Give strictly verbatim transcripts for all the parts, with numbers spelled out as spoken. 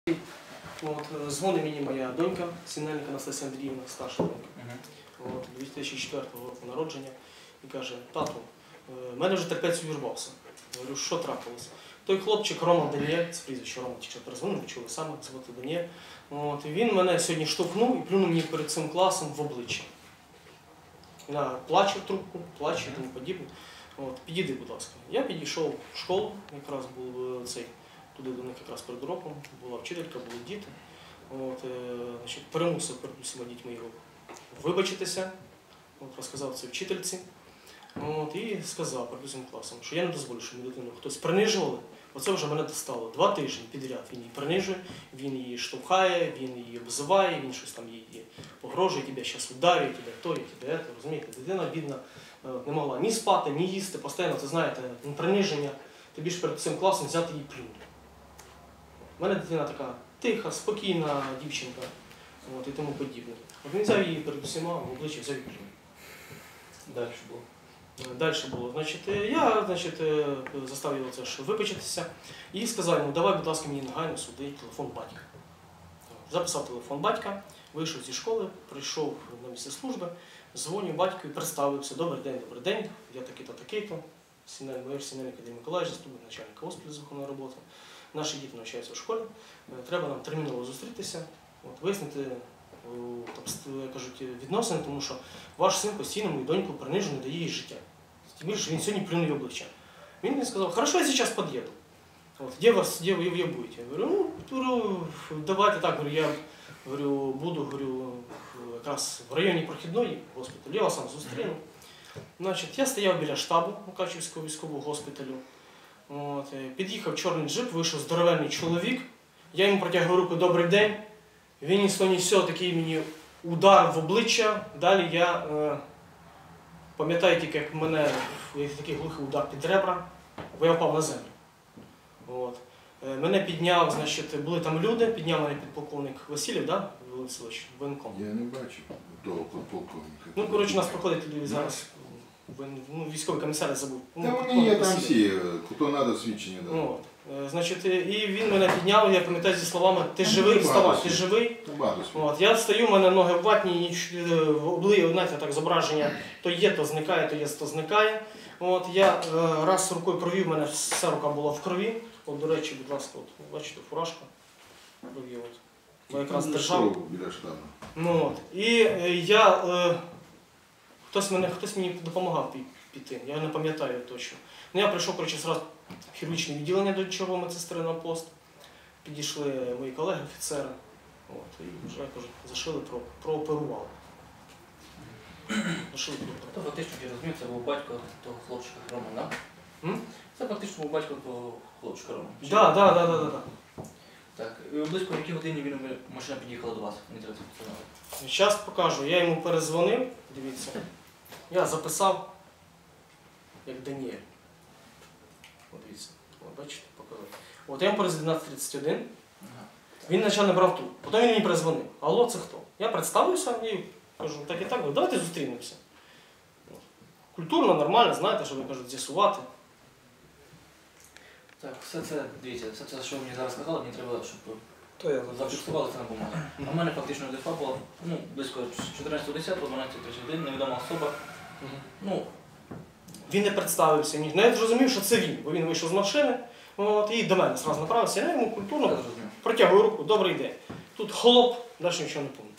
От, дзвонить мені моя донька, Сінельник Анастасія Андріївна, старша донька, uh-huh. От, дві тисячі четвертого року народження, і каже: тату, в мене вже терпець увірвався. Говорю, що трапилось? Той хлопчик Рома Даніель, це прізвище Рома, тільки перезвонив, чули саме, звати Даніель. От, і він мене сьогодні штовхнув і плюнув мені перед цим класом в обличчя. Вона плаче в трубку, плаче і тому подібне. От, підійди, будь ласка. Я підійшов в школу, якраз був цей, туди до них якраз перед уроком, була вчителька, були діти. От, е, значить, перемусив перед усіма дітьми його вибачитися, от, розказав це вчительці. От, і сказав перед усім класом, що я не дозволю, щоб мою дитину хтось принижували. Оце вже мене достало. Два тижні підряд він її принижує, він її штовхає, він її обзиває, він щось там її погрожує, тебе зараз ударює, тебе то, тебе це, розумієте? Дитина, бідна, не могла ні спати, ні їсти, постійно, це знаєте, приниження. Тобі ж перед цим класом взяти її плюнути. У мене дитина така тиха, спокійна дівчинка, от, і тому подібне. От він взяв її перед усіма, в обличчя взяв і плюнув. Далі було. Далі було. Значить, я значить, заставив його це ж вибачитися і сказав йому: давай, будь ласка, мені негайно сюди телефон батька. Записав телефон батька, вийшов зі школи, прийшов на місце служби, дзвоню батькові, представився: добрий день, добрий день, я такий-то, такий-то, майор Сінельник Андрій Миколаївич, заступник начальника госпіталю з виконної роботи. Наші діти навчаються в школі, треба нам терміново зустрітися, от, вияснити, так, кажуть, відносини, тому що ваш син постійно мою доньку принижує, не дає їй життя. Тим більше він сьогодні плюнув її обличчя. Він мені сказав: хорошо, я зараз під'їду. Вот, где вас, где вы, вы будете? Я говорю, ну, говорю, давайте так, говорю, я говорю, буду, говорю, якраз в районі прохідної госпіталю, я вас сам зустріну. Значить, я стояв біля штабу Мукачівського військового госпіталю. От, під'їхав чорний джип, вийшов здоровенний чоловік, я йому протягую руку: добрий день. Він ні з того, ні з цього такий мені удар в обличчя. Далі я е, пам'ятаю тільки, як мене як такий глухий удар під ребра, бо я впав на землю. От. Е, мене підняв, значить, були там люди, підняв мене підполковник Васильєв, да? Васильович, воєнком. Я не бачу того підполковника. Ну, коротше, у нас проходить зараз, ну, військовий комісар забув. Та вони є там всі, хто треба свідчення дати. Значить, і він мене підняв, я пам'ятаю зі словами: ти живий, вставай, ти живий. От, я встаю, в мене ноги ватні, в обличчя, знаєте, так, зображення то є, то зникає, то є, то зникає. От, я е, раз рукою провів, в мене вся рука була в крові. От, до речі, будь ласка, от, бачите, фуражка в крові. От. Бо якраз держав. Ну, от. І е, я, е, хтось, мене, хтось мені допомагав піти, я не пам'ятаю точно. Ну, я прийшов, коротше, зразу в хірургічне відділення до чергової медсестри на пост. Підійшли мої колеги, офіцери. От, і вже, я кажу, зашили, про, прооперували. Зашили, прооперували. То фактично, я розумію, це був батько того хлопчика Рома, так? Да? Це фактично був батько того хлопчика Рома. Так, так, так, так, так. Так, і близько в якій годині він, машина під'їхала до вас? Мені треба це познати. Зараз покажу. Я йому перезвонив, дивіться. Я записав, як Даніель. От дивіться, от, бачите, показав. От я йому перезвонив дванадцять тридцять один. Ага. Він почав не брав тут. Потім він мені перезвонив: алло, це хто? Я представився і кажу: так і так, давайте зустрінемося. Культурно, нормально, знаєте, що ви кажуть, з'ясувати. Так, все це, дивіться, все це, що ви мені зараз сказали, мені треба, щоб То я зафіксували це на бумагі. А в мене фактично ДФА було, ну, близько чотирнадцятого десятого, дванадцятого тридцять один, невідома особа. Ну, він не представився, ні. Ну, я зрозумів, що це він, бо він вийшов з машини, от, і до мене одразу направився. Я йому культурно протягую руку: добрий день. Тут холоп, далі нічого не пам'ятаю.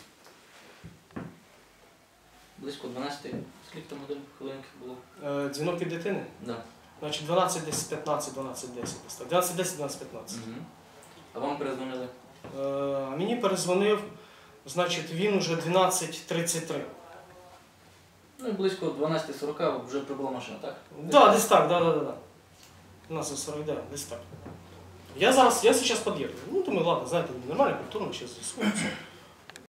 Близько дванадцяти, скільки там годин, хвилинки було? Е, дзвінок від дитини? Так. Да. Значить, дванадцять десять п'ятнадцять, дванадцять десять. дванадцять десять, дванадцять п'ятнадцять. Угу. А вам перезвонили? Е, мені перезвонив, значить, він уже дванадцять тридцять три. Ну і близько дванадцять сорок вже прибула машина, так? Так, да, десь так, так, так, так. дванадцять сорок, да, десь так. Я зараз, я зараз під'їду. Ну, думаю, ладно, знаєте, нормально, культурно, зараз з'ясуємо.